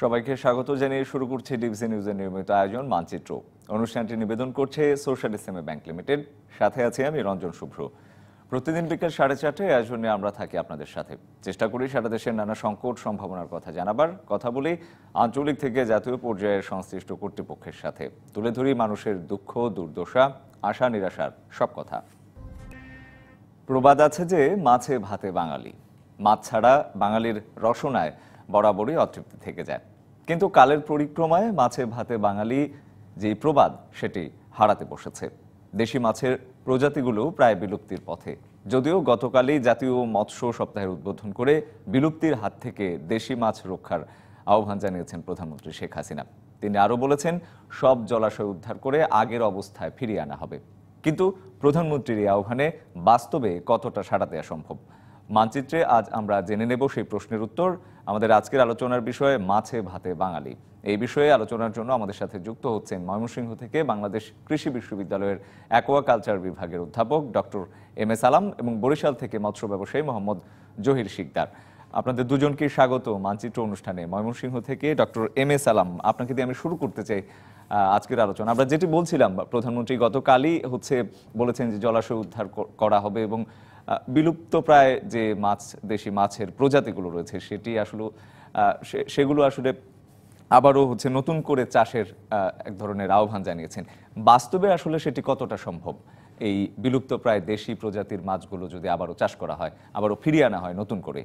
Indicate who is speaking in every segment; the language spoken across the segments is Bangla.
Speaker 1: সবাইকে স্বাগত জানিয়ে শুরু করছে ডিবিসি নিউজের নিয়মিত আয়োজন মানচিত্র। অনুষ্ঠানটি নিবেদন করছে সোশ্যাল ইসলামী ব্যাংক লিমিটেড। সাথে আছি আমি রঞ্জন শুভ্র। প্রতিদিন বিকেল 4:30 আয়োজনে আমরা থাকি আপনাদের সাথে। চেষ্টা করি সারা দেশের নানা সংকট সম্ভাবনার কথা জানাবার, কথা বলি আঞ্চলিক থেকে জাতীয় পর্যায়ের সংশ্লিষ্ট কর্তৃপক্ষের সাথে। তুলে ধরি মানুষের দুঃখ, দুর্দশা, আশা নিরাশার সব কথা। প্রবাদ আছে যে মাছে ভাতে বাঙালি। মাছ ছাড়া বাঙালির রসনায় বরাবরই অতৃপ্তি থেকে যায়। কিন্তু কালের পরিক্রমায় মাছে ভাতে বাঙালি যেই প্রবাদ সেটি হারাতে বসেছে। দেশি মাছের প্রজাতিগুলো প্রায় বিলুপ্তির পথে। যদিও গতকালই জাতীয় মৎস্য সপ্তাহের উদ্বোধন করে বিলুপ্তির হাত থেকে দেশি মাছ রক্ষার আহ্বান জানিয়েছেন প্রধানমন্ত্রী শেখ হাসিনা। তিনি আরও বলেছেন, সব জলাশয় উদ্ধার করে আগের অবস্থায় ফিরিয়ে আনা হবে। কিন্তু প্রধানমন্ত্রীর এই আহ্বানে বাস্তবে কতটা সাড়া দেওয়া সম্ভব? মানচিত্রে আজ আমরা জেনে নেব সেই প্রশ্নের উত্তর। আমাদের আজকের আলোচনার বিষয় মাছে ভাতে বাঙালি। এই বিষয়ে আলোচনার জন্য আমাদের সাথে যুক্ত হচ্ছেন ময়মনসিংহ থেকে বাংলাদেশ কৃষি বিশ্ববিদ্যালয়ের অ্যাকোয়াকালচার বিভাগের অধ্যাপক ডক্টর এম.এ. সালাম এবং বরিশাল থেকে মৎস্য ব্যবসায়ী মোহাম্মদ জহির শিকদার। আপনাদের দুজনকে স্বাগত মানচিত্র অনুষ্ঠানে। ময়মনসিংহ থেকে ডক্টর এম.এ. সালাম, আপনাকে দিয়ে আমি শুরু করতে চাই আজকের আলোচনা। আমরা যেটি বলছিলাম, প্রধানমন্ত্রী গতকালই বলেছেন যে জলাশয় উদ্ধার করা হবে এবং বিলুপ্ত প্রায় যে দেশি মাছের প্রজাতিগুলো রয়েছে সেগুলো আসলে আবারও নতুন করে চাষের এক ধরনের আহ্বান জানিয়েছেন। বাস্তবে আসলে সেটি কতটা সম্ভব? এই বিলুপ্ত প্রায় দেশি প্রজাতির মাছগুলো যদি আবারও চাষ করা হয়, আবারও ফিরিয়ে আনা হয় নতুন করে।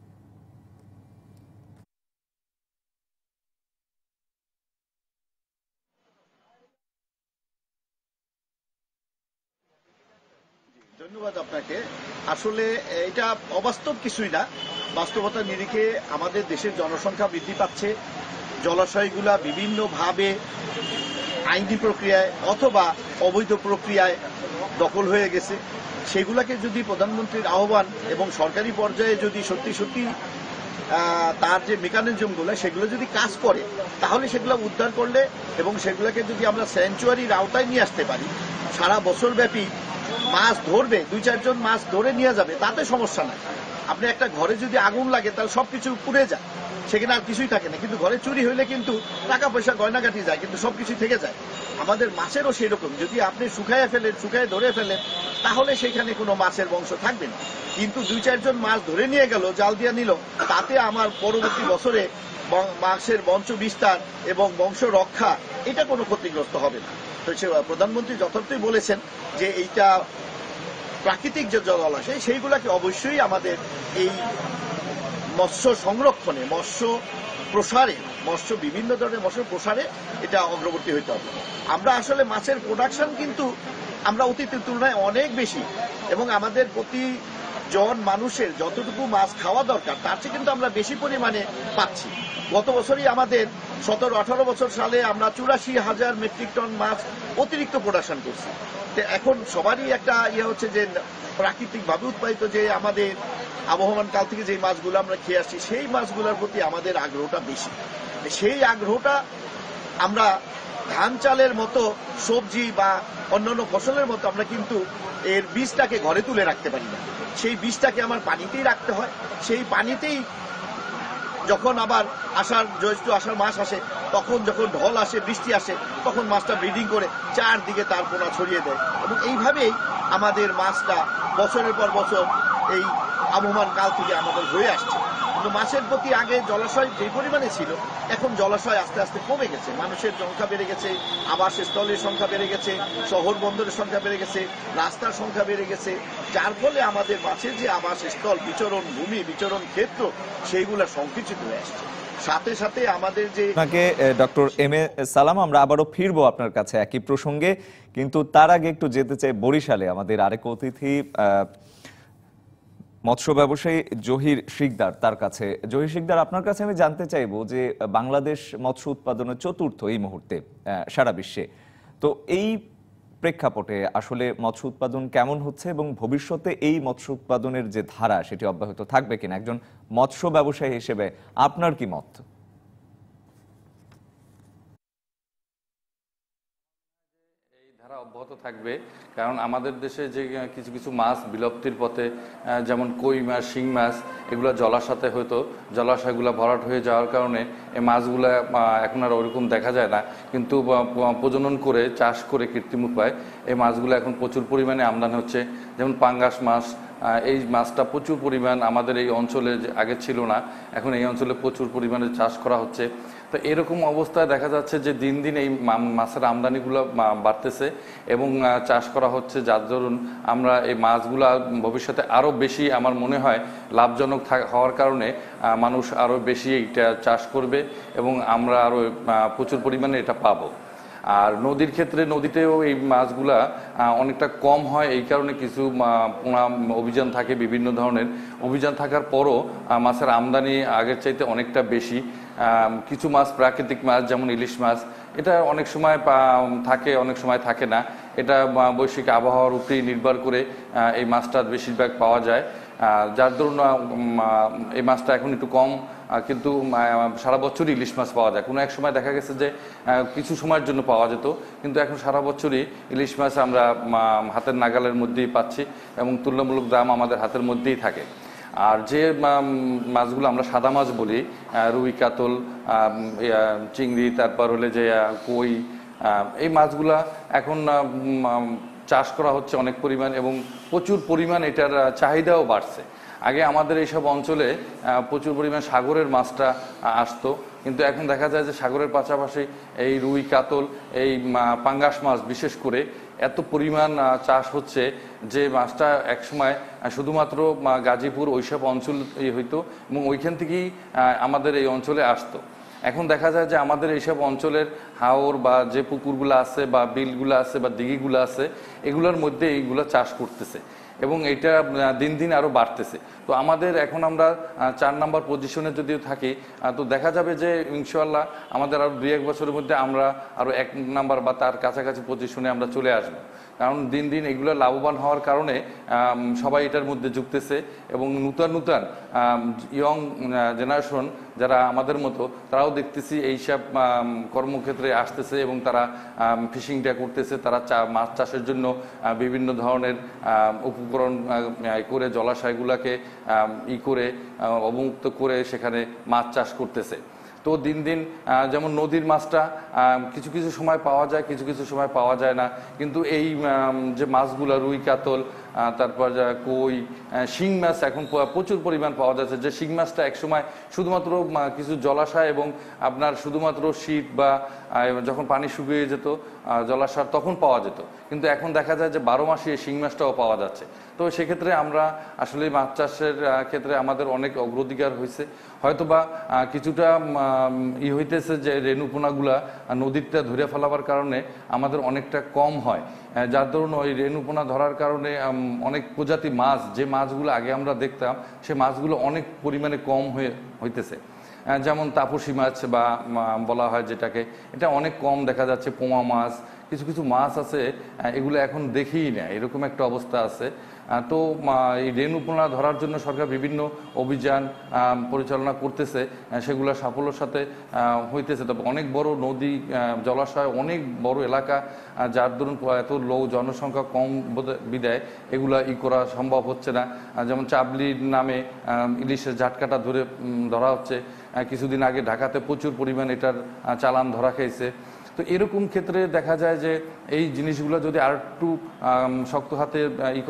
Speaker 2: ধন্যবাদ আপনাকে। আসলে এটা অবাস্তব কিছুই না। বাস্তবতার নিরিখে আমাদের দেশের জনসংখ্যা বৃদ্ধি পাচ্ছে, জলাশয়গুলা বিভিন্নভাবে আইনি প্রক্রিয়ায় অথবা অবৈধ প্রক্রিয়ায় দখল হয়ে গেছে। সেগুলাকে যদি প্রধানমন্ত্রীর আহ্বান এবং সরকারি পর্যায়ে যদি সত্যি সত্যি তার যে মেকানিজমগুলো সেগুলো যদি কাজ করে, তাহলে সেগুলো উদ্ধার করলে এবং সেগুলোকে যদি আমরা স্যাংচুয়ারির আওতায় নিয়ে আসতে পারি, সারা বছর ব্যাপী মাছ ধরবে, 2-4 জন মাছ ধরে নিয়ে যাবে, তাতে সমস্যা নাই। আপনি একটা ঘরে যদি আগুন লাগে তাহলে সবকিছু পুড়ে যায়, সেখানে আর কিছুই থাকে না। কিন্তু ঘরে চুরি হইলে কিন্তু টাকা পয়সা গয়নাগাটি যায়, কিন্তু সবকিছু থেকে যায়। আমাদের মাছেরও সেই রকম, যদি আপনি শুকায় ধরে ফেলেন, তাহলে সেখানে কোনো মাছের বংশ থাকবে না। কিন্তু 2-4 জন মাছ ধরে নিয়ে গেল, জাল দিয়ে নিল, তাতে আমার পরবর্তী বছরে মাছের বংশ বিস্তার এবং বংশ রক্ষা এটা কোনো ক্ষতিগ্রস্ত হবে না। তো প্রধানমন্ত্রী যথার্থই বলেছেন যে এইটা প্রাকৃতিক যে জলাশয় সেইগুলাকে অবশ্যই আমাদের এই মৎস্য সংরক্ষণে, মৎস্য প্রসারে, বিভিন্ন ধরনের মৎস্য প্রসারে এটা অগ্রবর্তী হইতে হবে। আমরা আসলে মাছের প্রোডাকশন কিন্তু আমরা অতীতের তুলনায় অনেক বেশি, এবং আমাদের প্রতি জন মানুষের যতটুকু মাছ খাওয়া দরকার তার চেয়ে কিন্তু আমরা বেশি পরিমাণে পাচ্ছি। গত বছরই আমাদের 17-18 বছর সালে আমরা 84,000 মেট্রিক টন মাছ অতিরিক্ত প্রোডাকশন করছি। এখন সবারই একটা হচ্ছে যে প্রাকৃতিকভাবে উৎপাদিত যে আমাদের আবহমান কাল থেকে যে মাছগুলো আমরা খেয়ে আসছি, সেই মাছগুলোর প্রতি আমাদের আগ্রহটা বেশি। সেই আগ্রহটা আমরা ধান চালের মতো, সবজি বা অন্যান্য ফসলের মতো আমরা কিন্তু এর বীজটাকে ঘরে তুলে রাখতে পারি না। সেই বীজটাকে আমার পানিতেই রাখতে হয়। সেই পানিতেই যখন আবার জ্যৈষ্ঠ আষাঢ় মাস আসে, তখন যখন ঢল আসে, বৃষ্টি আসে, তখন মাছটা ব্রিডিং করে চারদিকে তার পোনা ছড়িয়ে দেয়, এবং এইভাবেই আমাদের মাছটা বছরের পর বছর এই আবহমান কাল থেকে আমাদের হয়ে আসছে। কিন্তু মাছের প্রতি আগে জলাশয় যে পরিমাণে ছিল, এখন জলাশয় আস্তে আস্তে কমে গেছে। মানুষের সংখ্যা বেড়ে গেছে, আবাসস্থলের সংখ্যা বেড়ে গেছে, শহর বন্দরের সংখ্যা বেড়ে গেছে, রাস্তার সংখ্যা বেড়ে গেছে, যার ফলে আমাদের মাছের যে আবাসস্থল, বিচরণ ভূমি, বিচরণ ক্ষেত্র, সেইগুলা সংকুচিত হয়ে আসছে। সাথে সাথে আমাদের যে
Speaker 1: ডক্টর এম.এ. সালাম, আমরা আবারও ফিরবো আপনার কাছে একই প্রসঙ্গে, কিন্তু তার আগে একটু যেতে চাই বরিশালে। আমাদের আরেক অতিথি মৎস্য ব্যবসায়ী জহির শিকদার, তার কাছে। জহির শিকদার, আপনার কাছে আমি জানতে চাইবো যে বাংলাদেশ মৎস্য উৎপাদনে চতুর্থ এই মুহূর্তে সারা বিশ্বে। তো এই প্রেক্ষাপটে আসলে মৎস্য উৎপাদন কেমন হচ্ছে এবং ভবিষ্যতে এই মৎস্য উৎপাদনের যে ধারা সেটি অব্যাহত থাকবে কিনা? একজন মৎস্য ব্যবসায়ী হিসেবে আপনার কি মত?
Speaker 3: এই ধারা অব্যাহত থাকবে, কারণ আমাদের দেশে যে কিছু কিছু মাছ বিলুপ্তির পথে, যেমন কই মাছ, শিং মাছ, এগুলো জলাশয়ে হয়তো জলাশয়গুলো ভরাট হয়ে যাওয়ার কারণে এই মাছগুলো এখন আর ওরকম দেখা যায় না, কিন্তু প্রজনন করে চাষ করে কৃত্রিম উপায় এই মাছগুলো এখন প্রচুর পরিমাণে আমদানি হচ্ছে। যেমন পাঙ্গাস মাছ, এই মাছটা প্রচুর পরিমাণ আমাদের এই অঞ্চলে আগে ছিল না, এখন এই অঞ্চলে প্রচুর পরিমাণে চাষ করা হচ্ছে। তো এরকম অবস্থায় দেখা যাচ্ছে যে দিন দিন এই মাছের আমদানিগুলো বাড়তেছে এবং চাষ করা হচ্ছে, যার দরুন আমরা এই মাছগুলো ভবিষ্যতে আরও বেশি, আমার মনে হয় লাভজনক হওয়ার কারণে মানুষ আরও বেশি এটা চাষ করবে এবং আমরা আরও প্রচুর পরিমাণে এটা পাবো। আর নদীর ক্ষেত্রে, নদীতেও এই মাছগুলা অনেকটা কম হয়, এই কারণে কিছু অভিযান থাকে, বিভিন্ন ধরনের অভিযান থাকার পরও মাছের আমদানি আগের চাইতে অনেকটা বেশি। কিছু মাছ প্রাকৃতিক মাছ, যেমন ইলিশ মাছ, এটা অনেক সময় থাকে, অনেক সময় থাকে না। এটা বৈশ্বিক আবহাওয়ার উপরেই নির্ভর করে এই মাছটা বেশিরভাগ পাওয়া যায়, যার দরুন এই মাছটা এখন একটু কম, কিন্তু সারা বছরই ইলিশ মাছ পাওয়া যায়। কোনো এক সময় দেখা গেছে যে কিছু সময়ের জন্য পাওয়া যেত, কিন্তু এখন সারা বছরই ইলিশ মাছ আমরা হাতের নাগালের মধ্যেই পাচ্ছি এবং তুলনামূলক দাম আমাদের হাতের মধ্যেই থাকে। আর যে মাছগুলো আমরা সাদা মাছ বলি, রুই, কাতল, চিংড়ি, তারপর হলে যে কই, এই মাছগুলা এখন চাষ করা হচ্ছে অনেক পরিমাণ এবং প্রচুর পরিমাণ এটার চাহিদাও বাড়ছে। আগে আমাদের এইসব অঞ্চলে প্রচুর পরিমাণ সাগরের মাছটা আসতো, কিন্তু এখন দেখা যায় যে সাগরের পাশাপাশি এই রুই, কাতল, এই পাঙ্গাস মাছ বিশেষ করে এত পরিমাণ চাষ হচ্ছে যে মাছটা একসময় শুধুমাত্র গাজীপুর ওইসব অঞ্চল হইতো এবং ওইখান থেকেই আমাদের এই অঞ্চলে আসতো। এখন দেখা যায় যে আমাদের এইসব অঞ্চলের হাওর বা যে পুকুরগুলো আছে বা বিলগুলো আছে বা দিঘিগুলো আছে, এগুলোর মধ্যে এইগুলো চাষ করতেছে এবং এটা দিন দিন আরও বাড়তেছে। তো আমাদের এখন আমরা 4 নম্বর পজিশনে যদিও থাকি, তো দেখা যাবে যে ইনশাআল্লাহ আমাদের আরও 2-1 বছরের মধ্যে আমরা আরও 1 নম্বর বা তার কাছাকাছি পজিশনে আমরা চলে আসবো। কারণ দিন দিন এগুলো লাভবান হওয়ার কারণে সবাই এটার মধ্যে যুক্তেছে এবং নূতন নূতন ইয়ং জেনারেশন যারা আমাদের মতো, তারাও দেখতেছি এইসব কর্মক্ষেত্রে আসতেছে এবং তারা ফিশিংটা করতেছে। তারা মাছ চাষের জন্য বিভিন্ন ধরনের উপকরণ করে জলাশয়গুলোকে করে অবমুক্ত করে সেখানে মাছ চাষ করতেছে। তো দিন দিন যেমন নদীর মাছটা কিছু কিছু সময় পাওয়া যায়, কিছু কিছু সময় পাওয়া যায় না, কিন্তু এই যে মাছগুলো রুই, কাতল, তারপর কই, শিং মাছ এখন প্রচুর পরিমাণ পাওয়া যাচ্ছে। যে শিং মাছটা একসময় শুধুমাত্র কিছু জলাশয় এবং আপনার শুধুমাত্র শীত বা যখন পানি শুকিয়ে যেত জলাশয় তখন পাওয়া যেত, কিন্তু এখন দেখা যায় যে 12 মাসে এই শিং মাছটাও পাওয়া যাচ্ছে। তো সেক্ষেত্রে আমরা আসলে মাছ চাষের ক্ষেত্রে আমাদের অনেক অগ্রাধিকার হয়েছে। হয়তোবা কিছুটা হইতেছে যে রেণুপোনাগুলা নদীরটা ধরে ফেলাবার কারণে আমাদের অনেকটা কম হয়, যার ধরুন ওই রেণুপোনা ধরার কারণে অনেক প্রজাতি মাছ, যে মাছগুলো আগে আমরা দেখতাম সে মাছগুলো অনেক পরিমাণে কম হইতেছে। যেমন তাপসী মাছ বা বলা হয় যেটাকে, এটা অনেক কম দেখা যাচ্ছে। পোমা মাছ, কিছু কিছু মাছ আছে এগুলো এখন দেখিই না, এরকম একটা অবস্থা আছে। তো এই রেণুপোনা ধরার জন্য সরকার বিভিন্ন অভিযান পরিচালনা করতেছে, সেগুলো সাফল্যের সাথে হইতেছে। তবে অনেক বড় নদী, জলাশয়, অনেক বড় এলাকা, যার দরুন এত জনসংখ্যা কম বিদায় এগুলা করা সম্ভব হচ্ছে না। যেমন চাবলির নামে ইলিশের ঝাটকাটা ধরা হচ্ছে, কিছুদিন আগে ঢাকাতে প্রচুর পরিমাণ এটার চালান ধরা খেয়েছে। তো এরকম ক্ষেত্রে দেখা যায় যে এই জিনিসগুলো যদি আর একটু শক্ত হাতে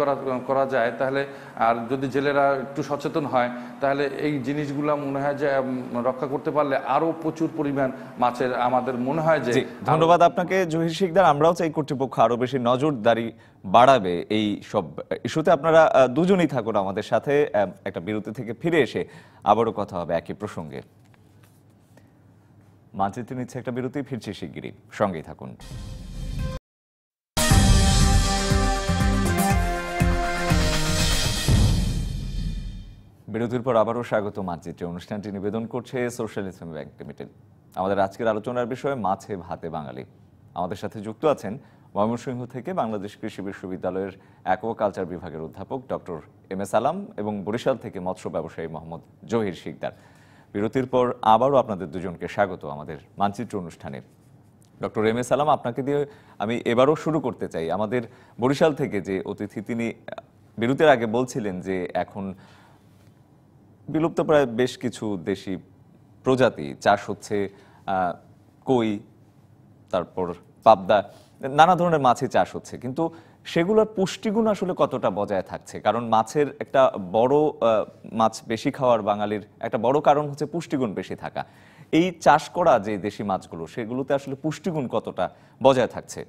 Speaker 3: করা যায়, তাহলে আর যদি জেলেরা একটু সচেতন হয়, তাহলে এই জিনিসগুলো মনে হয় যে রক্ষা করতে পারলে আরো প্রচুর পরিমাণ মাছের আমাদের মনে হয় যে।
Speaker 1: ধন্যবাদ আপনাকে জহির শিকদার। আমরাও চাই কর্তৃপক্ষ আরো বেশি নজরদারি বাড়াবে এই সব ইস্যুতে। আপনারা দুজনেই থাকুন আমাদের সাথে, একটা বিরতি থেকে ফিরে এসে আবারও কথা হবে একই প্রসঙ্গে। মানচিত্র নিচ্ছে একটা বিরতি, ফিরছি শিগগিরই, সঙ্গেই থাকুন। বিরতির পর আবারও স্বাগত মানচিত্রে। অনুষ্ঠানটি নিবেদন করছে সোশ্যাল ইসলামী ব্যাংক লিমিটেড। আমাদের আজকের আলোচনার বিষয় মাছে ভাতে বাঙালি। আমাদের সাথে যুক্ত আছেন ময়মনসিংহ থেকে বাংলাদেশ কৃষি বিশ্ববিদ্যালয়ের অ্যাকোয়াকালচার বিভাগের অধ্যাপক ডক্টর এম.এস. আলাম এবং বরিশাল থেকে মৎস্য ব্যবসায়ী মোহাম্মদ জহির শিকদার। বিরতির পর আবারও আপনাদের দুজনকে স্বাগত আমাদের মানচিত্র অনুষ্ঠানে। ডক্টর এম এ সালাম, আপনাকে দিয়ে আমি এবারও শুরু করতে চাই। আমাদের বরিশাল থেকে যে অতিথি, তিনি বিরতির আগে বলছিলেন যে এখন বিলুপ্ত প্রায় বেশ কিছু দেশি প্রজাতি চাষ হচ্ছে, কই, তারপর পাবদা, নানা ধরনের মাছই চাষ হচ্ছে, কিন্তু সেগুলোর পুষ্টিগুণ আসলে কতটা বজায় থাকছে? কারণ মাছের একটা বড় মাছ বেশি খাওয়ার বাঙালির একটা বড় কারণ হচ্ছে পুষ্টিগুণ বেশি থাকা। এই চাষ করা যে দেশি মাছগুলো, সেগুলোতে আসলে পুষ্টিগুণ কতটা বজায় থাকছে?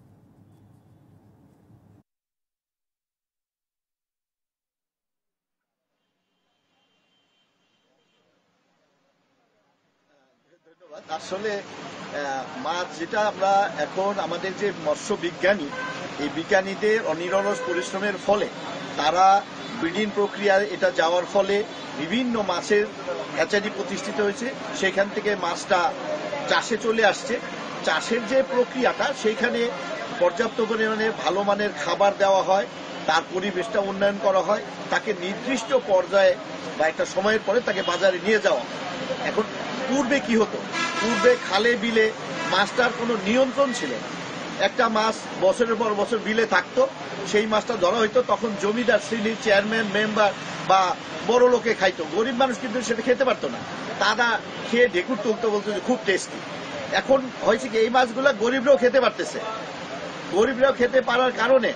Speaker 2: ধন্যবাদ। আসলে মাছ যেটা আমরা এখন আমাদের যে মৎস্য বিজ্ঞানী, এই বিজ্ঞানীদের অনিরলস পরিশ্রমের ফলে, তারা ব্রিডিং প্রক্রিয়ায় এটা যাওয়ার ফলে বিভিন্ন মাছের হ্যাচারি প্রতিষ্ঠিত হয়েছে, সেখান থেকে মাছটা চাষে চলে আসছে। চাষের যে প্রক্রিয়াটা, সেইখানে পর্যাপ্ত পরিমাণে ভালো মানের খাবার দেওয়া হয়, তার পরিবেশটা উন্নয়ন করা হয়, তাকে নির্দিষ্ট পর্যায়ে বা একটা সময়ের পরে তাকে বাজারে নিয়ে যাওয়া। এখন পূর্বে কি হতো? পূর্বে খালে বিলে মাছটার কোনো নিয়ন্ত্রণ ছিল না। একটা মাছ বছরের পর বছর বিলে থাকতো, সেই মাছটা ধরা হইতো, তখন জমিদার শ্রেণীর চেয়ারম্যান, মেম্বার বা বড় লোকে খাইতো, গরিব মানুষ কিন্তু সেটা খেতে পারতো না। তারা খেয়ে ঢেকুর তুলতো, বলতো যে খুব টেস্টি। এখন হয়েছে কি, এই মাছগুলা গরিবরাও খেতে পারতেছে। গরিবরাও খেতে পারার কারণে,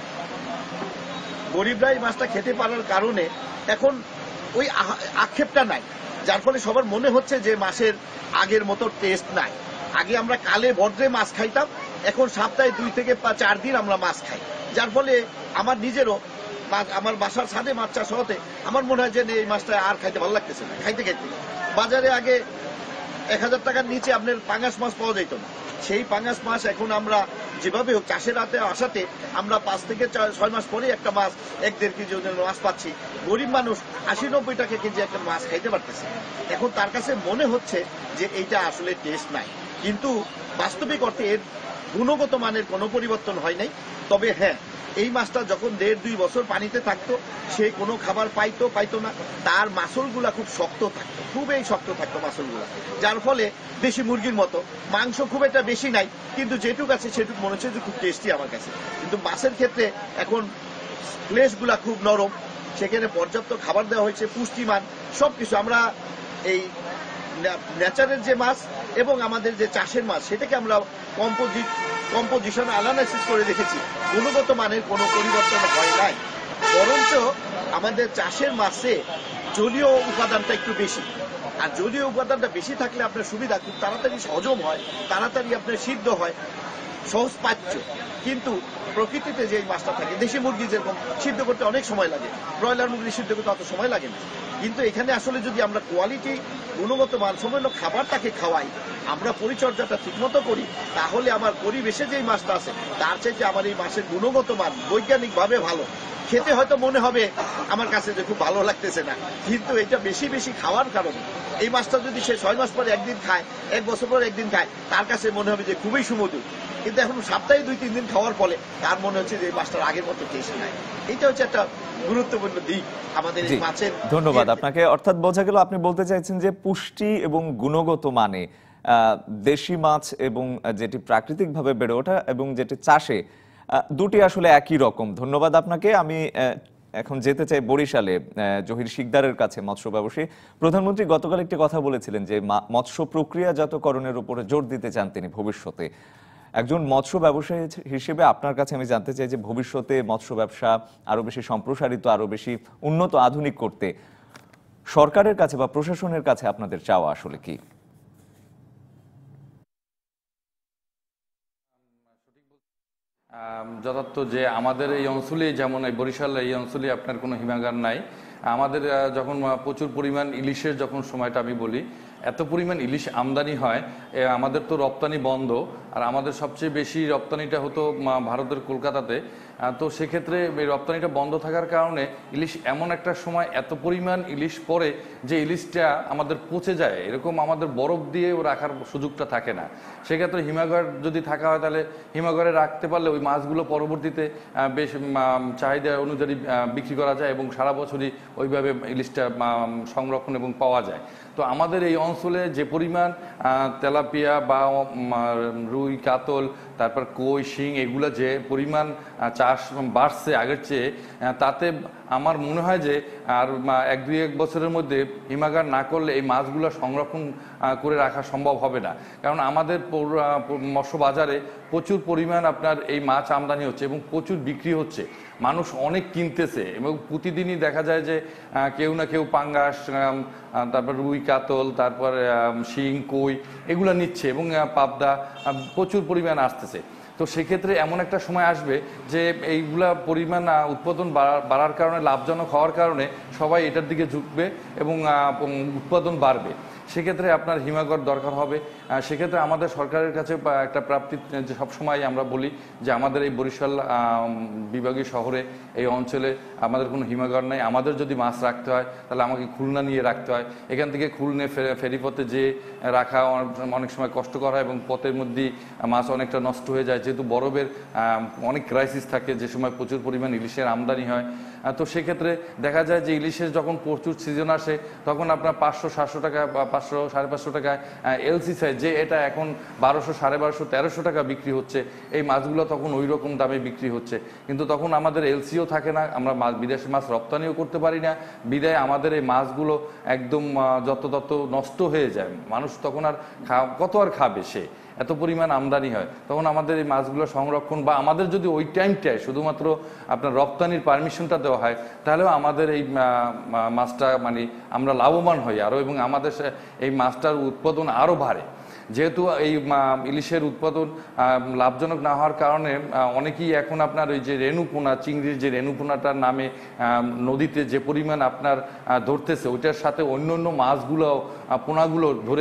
Speaker 2: গরিবরা এই মাছটা খেতে পারার কারণে এখন ওই আক্ষেপটা নাই, যার ফলে সবার মনে হচ্ছে যে মাছের আগের মতো টেস্ট নাই। আগে আমরা কালে ভদ্রে মাছ খাইতাম, এখন সপ্তাহে 2 থেকে 4 দিন আমরা মাছ খাই, যার ফলে আমার নিজেরও আমার বাসার ছাদে মাছ চাষ হতে আমার মনে হয় যে এই মাছটা আর খাইতে ভালো লাগতেছে না। খাইতে খাইতে বাজারে আগে 1000 টাকার নিচে আপনার পাঙ্গাস মাছ পাওয়া যেত না। সেই পাঙ্গাস মাছ এখন আমরা যেভাবে হোক চাষের রাতে আসাতে আমরা 5 থেকে 6 মাস পরে একটা মাছ 1-1.5 কেজি ওজনের মাছ পাচ্ছি। গরিব মানুষ 80-90 টাকা কেজি একটা মাছ খাইতে পারতেছে। এখন তার কাছে মনে হচ্ছে যে এইটা আসলে টেস্ট নাই, কিন্তু বাস্তবিক অর্থে এর গুণগত মানের কোনো পরিবর্তন হয় নাই। তবে হ্যাঁ, এই মাছটা যখন 1.5-2 বছর পানিতে থাকতো, সে কোনো খাবার পাইতো না, তার মাসলগুলা খুব শক্ত থাকতো, খুবই শক্ত থাকতো মাসলগুলা, যার ফলে দেশি মুরগির মতো মাংস খুব একটা বেশি নাই, কিন্তু যেটুক আছে সেটুক মনে হচ্ছে যে খুব টেস্টি আমার কাছে। কিন্তু মাছের ক্ষেত্রে এখন ফ্লেশগুলা খুব নরম, সেখানে পর্যাপ্ত খাবার দেওয়া হয়েছে, পুষ্টিমান সবকিছু। আমরা এই ন্যাচারের যে মাছ এবং আমাদের যে চাষের মাছ, সেটাকে আমরা কম্পোজিশন অ্যানালাইসিস করে দেখেছি, গুণগত মানের কোনো পরিবর্তন হয় নাই। বরঞ্চ আমাদের চাষের মাছে জলীয় উপাদানটা একটু বেশি, আর জলীয় উপাদানটা বেশি থাকলে আপনার সুবিধা, খুব তাড়াতাড়ি হজম হয়, তাড়াতাড়ি আপনার সিদ্ধ হয়, সহজ পাচ্য। কিন্তু প্রকৃতিতে যে মাছটা থাকে, দেশি মুরগি যেরকম সিদ্ধ করতে অনেক সময় লাগে, ব্রয়লার মুরগি সিদ্ধ করতে অত সময় লাগে না। কিন্তু এখানে আসলে যদি আমরা কোয়ালিটি, গুণগত মানসম্পন্ন খাবার তাকে খাওয়াই, আমরা পরিচর্যাটা ঠিকমতো করি, তাহলে আমার পরিবেশে যেই মাছটা আছে তার চাইতে আমার এই মাছের গুণগত মান বৈজ্ঞানিকভাবে ভালো। খেতে হয়তো মনে হবে আমার কাছে যে খুব ভালো লাগতেছে না, কিন্তু এটা বেশি বেশি খাওয়ার কারণে এই মাছটা যদি সে 6 মাস পরে একদিন খায়, 1 বছর পরে একদিন খায়, তার কাছে মনে হবে যে খুবই সুমধুর। কিন্তু এখন সপ্তাহে 2-3 দিন খাওয়ার ফলে তার মনে হচ্ছে যে এই মাছটার আগের মতো টেস্ট নাই। এটা হচ্ছে একটা গুরুত্বপূর্ণ দিক আমাদের এই মাছের।
Speaker 1: ধন্যবাদ আপনাকে। অর্থাৎ বোঝা গেল আপনি বলতে চাইছেন যে পুষ্টি এবং গুণগত মানে দেশি মাছ এবং যেটি প্রাকৃতিকভাবে বেড়ে ওঠা এবং যেটি চাষে, দুটি আসলে একই রকম। ধন্যবাদ আপনাকে। আমি এখন যেতে চাই বরিশালে জহির শিকদারের কাছে, মৎস্য ব্যবসায়ী। প্রধানমন্ত্রী গতকাল একটি কথা বলেছিলেন যে মৎস্য প্রক্রিয়াজাতকরণের উপরে জোর দিতে চান তিনি ভবিষ্যতে। একজন মৎস্য ব্যবসায়ী হিসেবে আপনার কাছে আমি জানতে চাই যে ভবিষ্যতে মৎস্য ব্যবসা আরো বেশি সম্প্রসারিত, আরো বেশি উন্নত, আধুনিক করতে সরকারের কাছে বা প্রশাসনের কাছে আপনাদের চাওয়া আসলে কি?
Speaker 3: যথার্থ যে আমাদের এই অঞ্চলে, যেমন এই বরিশাল এই অঞ্চলে আপনার কোনো হিমাগার নাই। আমাদের যখন প্রচুর পরিমাণ ইলিশের যখন সময়টা আমি বলি, এত পরিমাণ ইলিশ আমদানি হয়, আমাদের তো রপ্তানি বন্ধ। আর আমাদের সবচেয়ে বেশি রপ্তানিটা হতো ভারতের কলকাতাতে। তো সেক্ষেত্রে এই রপ্তানিটা বন্ধ থাকার কারণে ইলিশ এমন একটা সময় এত পরিমাণ ইলিশ পড়ে যে ইলিশটা আমাদের পচে যায়, এরকম আমাদের বরফ দিয়ে রাখার সুযোগটা থাকে না। সেক্ষেত্রে হিমাগার যদি থাকা হয় তাহলে হিমাগারে রাখতে পারলে ওই মাছগুলো পরবর্তীতে বেশ চাহিদা অনুযায়ী বিক্রি করা যায় এবং সারা বছরই ওইভাবে ইলিশটা সংরক্ষণ এবং পাওয়া যায়। তো আমাদের এই অঞ্চলে যে পরিমাণ তেলাপিয়া বা রুই, কাতল, তারপর কই, শিং এগুলো যে পরিমাণ চাষ বাড়ছে আগের চেয়ে, তাতে আমার মনে হয় যে আর 1-2 বছরের মধ্যে হিমাগার না করলে এই মাছগুলো সংরক্ষণ করে রাখা সম্ভব হবে না। কারণ আমাদের মৎস্য বাজারে প্রচুর পরিমাণ আপনার এই মাছ আমদানি হচ্ছে এবং প্রচুর বিক্রি হচ্ছে, মানুষ অনেক কিনতেছে এবং প্রতিদিনই দেখা যায় যে কেউ না কেউ পাঙ্গাস, তারপর রুই, কাতল, তারপর শিং, কই এগুলো নিচ্ছে এবং পাবদা প্রচুর পরিমাণ আসতেছে। তো সেক্ষেত্রে এমন একটা সময় আসবে যে এইগুলা পরিমাণ উৎপাদন বাড়ার কারণে, লাভজনক হওয়ার কারণে সবাই এটার দিকে ঝুঁকবে এবং উৎপাদন বাড়বে। সেক্ষেত্রে আপনার হিমাগার দরকার হবে। সেক্ষেত্রে আমাদের সরকারের কাছে একটা প্রাপ্তি, যে সবসময় আমরা বলি যে আমাদের এই বরিশাল বিভাগীয় শহরে এই অঞ্চলে আমাদের কোনো হিমাগার নেই। আমাদের যদি মাছ রাখতে হয় তাহলে আমাকে খুলনা নিয়ে রাখতে হয়, এখান থেকে খুলনে ফেরিপথে যে রাখা অনেক সময় কষ্টকর হয় এবং পথের মধ্যেই মাছ অনেকটা নষ্ট হয়ে যায়, যেহেতু বরফের অনেক ক্রাইসিস থাকে, যে সময় প্রচুর পরিমাণ ইলিশের আমদানি হয়। তো সেক্ষেত্রে দেখা যায় যে ইলিশের যখন প্রচুর সিজন আসে তখন আপনার 500-700 টাকা বা 500-550 টাকায় এলসি সাইজ, যে এটা এখন 1200, 1250, 1300 টাকা বিক্রি হচ্ছে, এই মাছগুলো তখন ওই রকম দামে বিক্রি হচ্ছে। কিন্তু তখন আমাদের এলসিও থাকে না, আমরা বিদেশি মাছ রপ্তানিও করতে পারি না, বিদায় আমাদের এই মাছগুলো একদম যত নষ্ট হয়ে যায়। মানুষ তখন আর কত আর খাবে, সে এত পরিমাণ আমদানি হয়। তখন আমাদের এই মাছগুলো সংরক্ষণ বা আমাদের যদি ওই টাইমটায় শুধুমাত্র আপনার রপ্তানির পারমিশনটা দেওয়া হয় তাহলেও আমাদের এই মাছটা আমরা লাভবান হই আরও, এবং আমাদের এই মাছটার উৎপাদন আরও বাড়ে। যেহেতু এই ইলিশের উৎপাদন লাভজনক না হওয়ার কারণে অনেকেই এখন আপনার ওই যে রেণুপোনা, চিংড়ির যে রেণুপোনাটার নামে নদীতে যে পরিমাণ আপনার ধরতেছে, ওইটার সাথে অন্য অন্য মাছগুলো, পোনাগুলো ধরে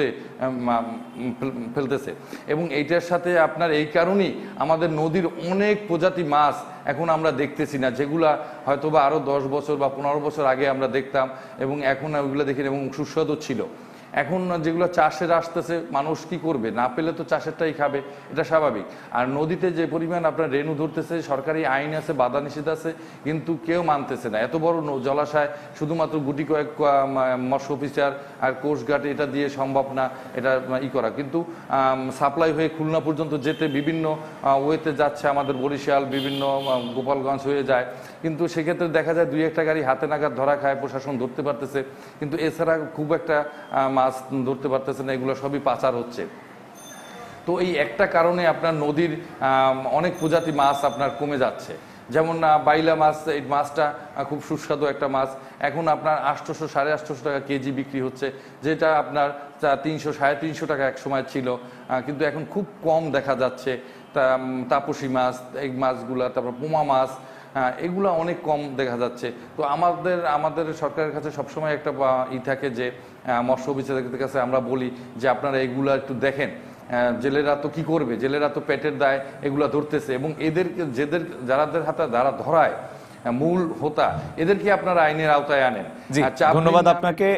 Speaker 3: ফেলতেছে। এবং এইটার সাথে আপনার এই কারণেই আমাদের নদীর অনেক প্রজাতি মাছ এখন আমরা দেখতেছি না, যেগুলা হয়তো বা আরও 10 বছর বা 15 বছর আগে আমরা দেখতাম এবং এখন ওইগুলো দেখি এবং সুস্বাদু ছিল। এখন যেগুলো চাষের আসতেছে, মানুষ কি করবে, না পেলে তো চাষেরটাই খাবে, এটা স্বাভাবিক। আর নদীতে যে পরিমাণ আপনার রেণু ধরতেছে, সরকারি আইন আছে, বাধা নিষেধ আছে, কিন্তু কেউ মানতেছে না। এত বড় জলাশয় শুধুমাত্র গুটি কয়েক মৎস্য অফিসার আর কোস্টগার্ড এটা দিয়ে সম্ভব না এটা করা। কিন্তু সাপ্লাই হয়ে খুলনা পর্যন্ত যেতে বিভিন্ন ওয়েতে যাচ্ছে, আমাদের বরিশাল, বিভিন্ন গোপালগঞ্জ হয়ে যায়। কিন্তু সেক্ষেত্রে দেখা যায় 2-1টা গাড়ি হাতে নাগাদ ধরা খায়, প্রশাসন ধরতে পারতেছে, কিন্তু এছাড়া খুব একটা মাছ ধরতে পারতেছে না, এগুলো সবই পাচার হচ্ছে। তো এই একটা কারণে আপনার নদীর অনেক প্রজাতি মাছ আপনার কমে যাচ্ছে। যেমন বাইলা মাছ, এই মাছটা খুব সুস্বাদু একটা মাছ, এখন আপনার 800-850 টাকা কেজি বিক্রি হচ্ছে, যেটা আপনার 300-350 টাকা এক সময় ছিল, কিন্তু এখন খুব কম দেখা যাচ্ছে। তাপসী মাছ, এই মাছগুলা, তারপর পোমা মাছ, এগুলো অনেক কম দেখা যাচ্ছে। তো আমাদের সরকারের কাছে সবসময় একটা থাকে যে মৎস্য অফিসারদের কাছে আমরা বলি যে আপনারা এগুলো একটু দেখেন, জেলেরা তো কি করবে, জেলেরা তো পেটের দায় এগুলা ধরতেছে, এবং যাদের হাতে যারা ধরায় মূল হোতা, এদেরকে আপনারা আইনের আওতায় আনেন।
Speaker 1: ধন্যবাদ আপনাকে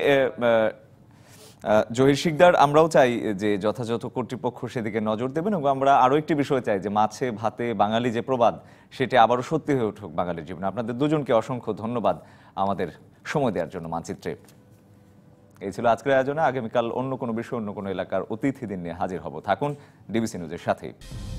Speaker 1: জহির শিকদার। আমরাও চাই যে যথাযথ কর্তৃপক্ষ সেদিকে নজর দেবেন, এবং আমরা আরো একটি বিষয় চাই যে মাছে ভাতে বাঙালি যে প্রবাদ, সেটি আবারও সত্যি হয়ে উঠুক বাঙালির জীবনে। আপনাদের দুজনকে অসংখ্য ধন্যবাদ আমাদের সময় দেওয়ার জন্য মানচিত্রে। এই ছিল আজকের আয়োজনে। আগামীকাল অন্য কোনো বিষয়, অন্য কোনো এলাকার অতিথিদের নিয়ে হাজির হব। থাকুন ডিবিসি নিউজের সাথেই।